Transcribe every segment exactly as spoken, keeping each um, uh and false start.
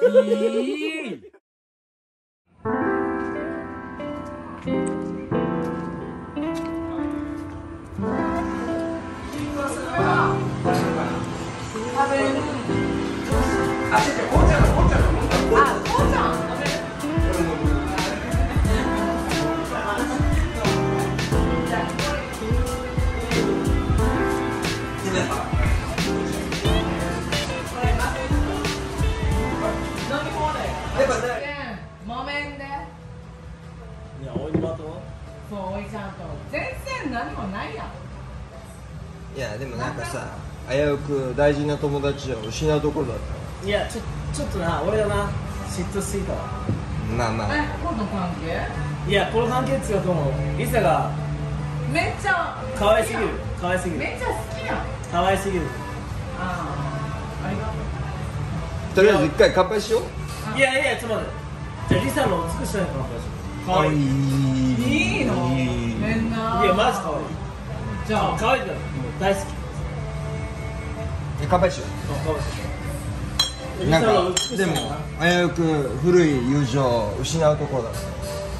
いい。 食べる。あ、ちょっと紅茶の紅茶の紅茶。あ、紅茶飲める。木綿で。 いや、おいまと。 そう、おいちゃんと。全然何もないやん。 いやでもなんかさ、危うく大事な友達を失うところだったいや、ちょちょっとな、俺はな、嫉妬すぎたわ。 まあまあえ、この関係？ いや、この関係っていうか、もうリサがめっちゃ可愛すぎる。可愛すぎる。 めっちゃ好きやん。 可愛すぎる。 ああ、ありがとう。 とりあえず一回乾杯しよう。 いやいや、ちょっと待って。じゃあリサの美しさに乾杯しよう。可愛い。 いいの？みんな。 いや、マジ可愛い。 じゃあ、 可愛いから、もう大好き。 乾杯しよ可愛い。 う。なんかでも危うく古い友情を失うところだった。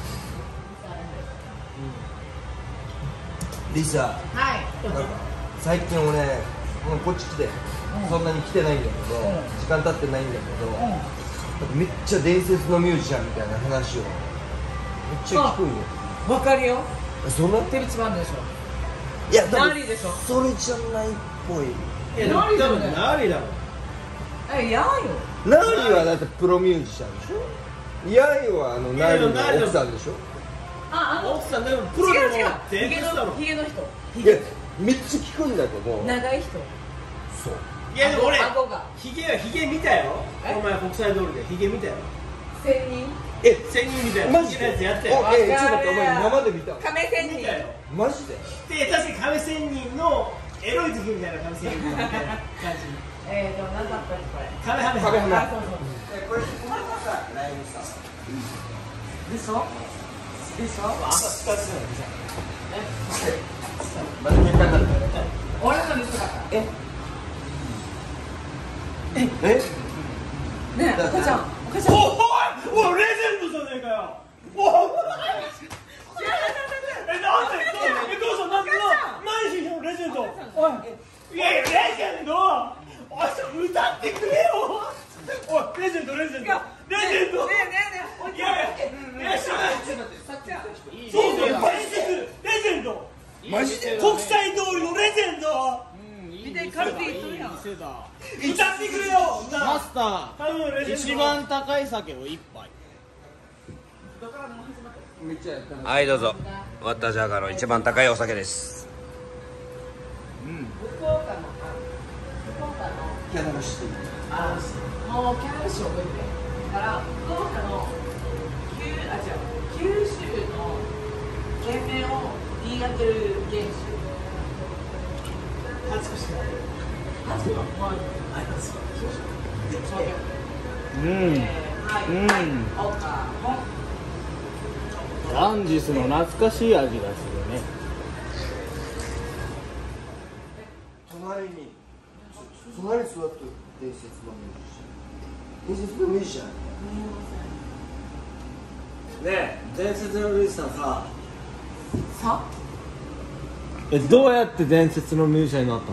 リサ、 はいなんか最近俺もうこっち来て、そんなに来てないんだけど、時間経ってないんだけど、なんかめっちゃ伝説のミュージシャンみたいな話をめっちゃ聞くんよ。 わかるよ。 そんなテレビ番でしょ。 いや、 ナリでしょ。 それじゃないっぽい。 いや、でも多分ナリだろ。 え、やよ。 ナリはだってプロミュージシャンでしょ。ヤイはあのナリの奥さんでしょ。 あ、あの奥さんでもプロの違う違う。 伝ヒゲ説だろ。 のヒゲの人。 いや、めっちゃ聞くんだけど。 長い人。 そう。 いや、でも俺顎がヒゲはヒゲ見たよ。この前国際通りでヒゲ見たよ。 千人。 え、 千人見たよ。 マジヒゲのやつやったお、 よ。 え、ちょっと待って、お前生で見た。 亀千人。 見たよ。 マジで。 で、確かに亀仙人のエロい時みたいな亀仙人みたいな感じ。 えーと、何だったっけこれ。 カメハメカメハメあ、そうそう。 これ、これもさ、ライブさ。 でしょでしょあんたスカスまだ結果になるからね。 俺のリストだから。 えええねえ、お母ちゃん、お母ちゃん。 おいおいレジェンドじゃねえかよ。おいえ、なんでえ、どうしたなんで何しよレジェンド。おいいやいや、レジェンドおい、歌ってくれよ。おい、レジェンドレジェンドレジェンド。 ねえねえねえ、 いやいや、いや、知らない。 さっちゃん。 そうそう、マジでレジェンド。 マジで国際通りのレジェンド。 見て、カルティーするやん。 歌ってくれよ。 マスタ頼むレジェンド。 ー、一番高い酒を一杯。 めっちゃやったな。 はい、どうぞ。ワッタジャーガーの一番高いお酒です。 福岡の、福岡の。 キャナルシティ。 あ、もうキャナル市覚えてるから、福岡の九、あ、違う、九州の県名を言い当てる現象。 恥ずかしい。 初の、はい、 うん。 はい、はい、岡本。 ランジスの懐かしい味がするね。 隣に、隣に座ってる伝説のミュージシャン。伝説のミュージシャン。 ねえ、伝説のルイさんさ、 さえ、どうやって伝説のミュージシャンになったの？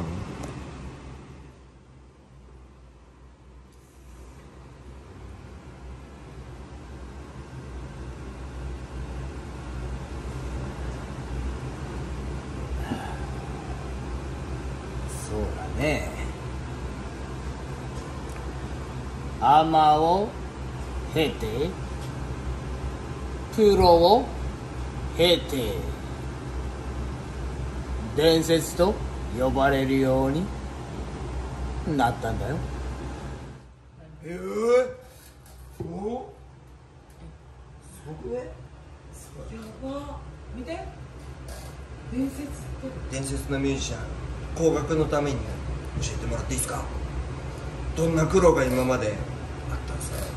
そうだね。アマを経て、プロを経て、伝説と呼ばれるようになったんだよ。 ええー。お。すごくね。 やば見て伝説って伝説のミュージシャン、高額のために教えてもらっていいですか？どんな苦労が今まであったんですか？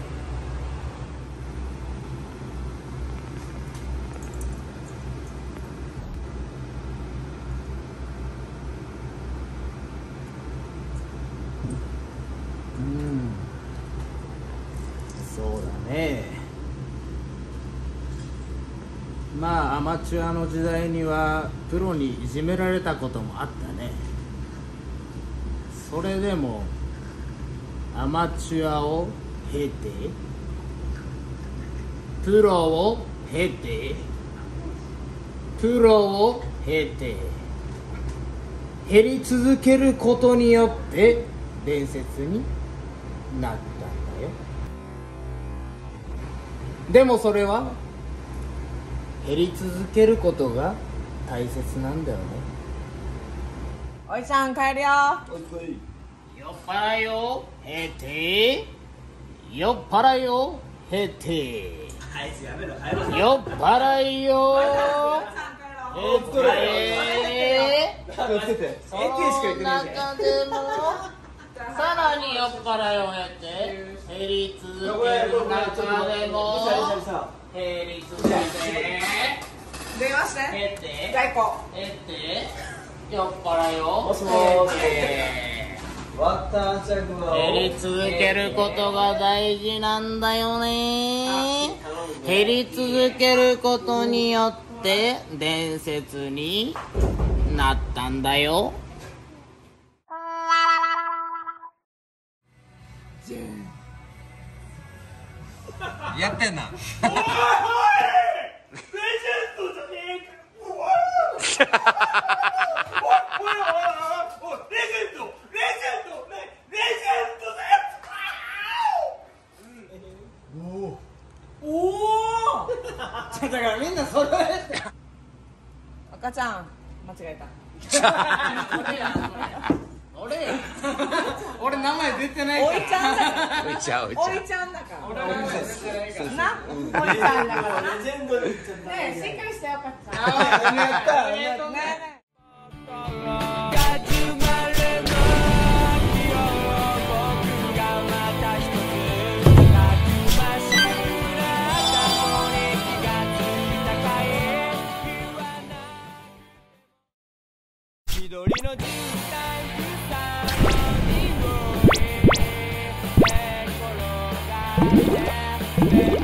うん。 ね。まあアマチュアの時代にはプロにいじめられたこともあったね。それでもアマチュアを経てプロを経てプロを経て減り続けることによって伝説になったんだよ。でもそれは減り続けることが大切なんだよね。 おいちゃん帰るよ。 酔っ払いを経て酔っ払いを経て酔っ払いを経てその中でもさらに酔っ払いを経て減り続ける中でも減り続けて電話して経てじゃあ行こ経て酔っ払いを経て減り続けることが大事なんだよね。減り続けることによって伝説になったんだよ。 やってんな。 おいおいレジェンドじゃねえか。おいおいおいおいおいレジェンドレジェンドレレジェンドだよ。 うおおだからみんな揃えて。 赤ちゃん間違えた。 俺や俺や俺名前出てないから。 おいちゃんだからおいちゃんおいちゃんおいちゃんだから俺の名前出てないからなおいちゃんだからな。 レジェンドに言っちゃったねえしっかりしてよかった。 ああ、やったありがとうね。 ねえね緑の絨毯草の匂いで転がって